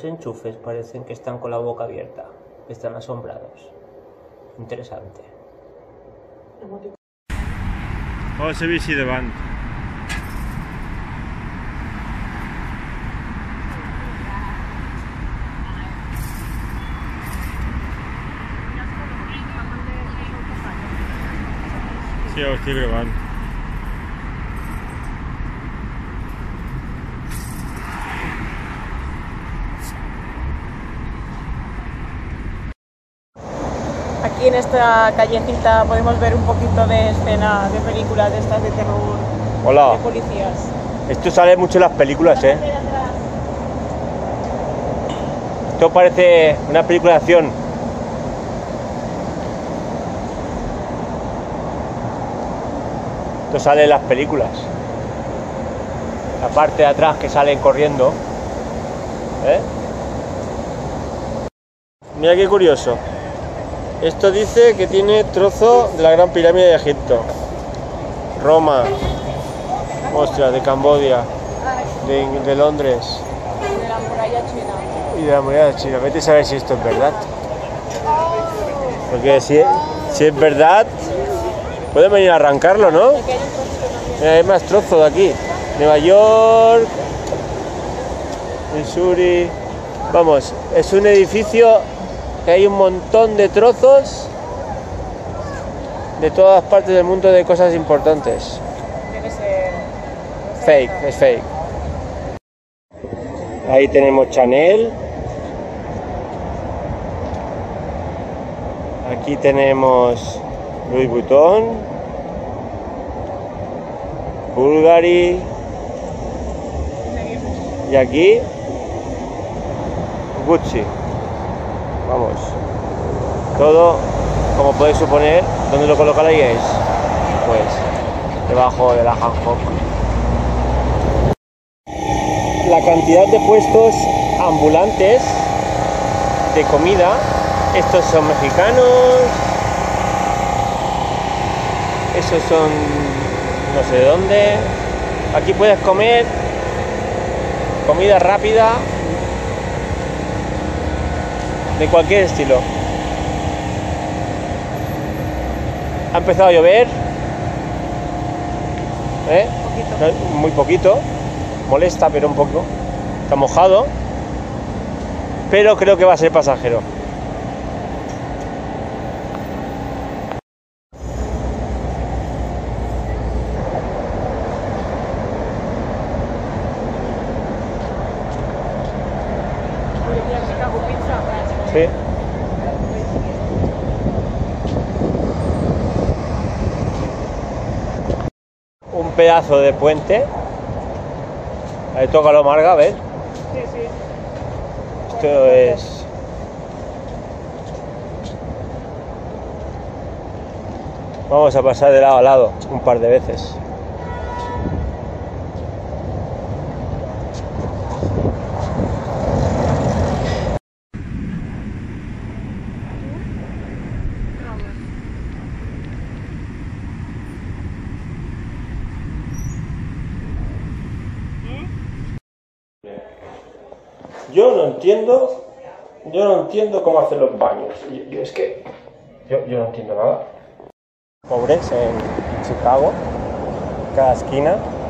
Los enchufes parecen que están con la boca abierta, están asombrados. Interesante. Oh, se visi davant. Sí, ho estic gravant. Aquí en esta callecita podemos ver un poquito de escena de películas de estas de terror. Hola. De policías. Esto sale mucho en las películas, ¿eh? Esto parece una película de acción. Esto sale en las películas. La parte de atrás que salen corriendo. ¿Eh? Mira qué curioso. Esto dice que tiene trozo de la Gran Pirámide de Egipto. Roma. Ostras, de Camboya. De Londres. De la muralla china. Y de la muralla china. Vete a saber si esto es verdad. Porque si es verdad, pueden venir a arrancarlo, ¿no? Mira, hay más trozos de aquí. Nueva York, Missouri. Vamos, es un edificio que hay un montón de trozos de todas partes del mundo de cosas importantes. Debe ser... Fake, es fake. Ahí tenemos Chanel. Aquí tenemos Louis Vuitton, Bulgari. Y aquí Gucci. Vamos. Todo, como podéis suponer, ¿dónde lo colocaríais? Pues debajo de la Hancock. La cantidad de puestos ambulantes de comida. Estos son mexicanos. Esos son no sé de dónde. Aquí puedes comer comida rápida de cualquier estilo. Ha empezado a llover. Muy poquito. Molesta, pero un poco. Está mojado. Pero creo que va a ser pasajero. Sí. Un pedazo de puente. Ahí toca lo Marga, ¿ves? Sí, sí. Esto es... Vamos a pasar de lado a lado un par de veces. Yo no entiendo cómo hacer los baños. Es que yo no entiendo nada. Pobres en Chicago, cada esquina.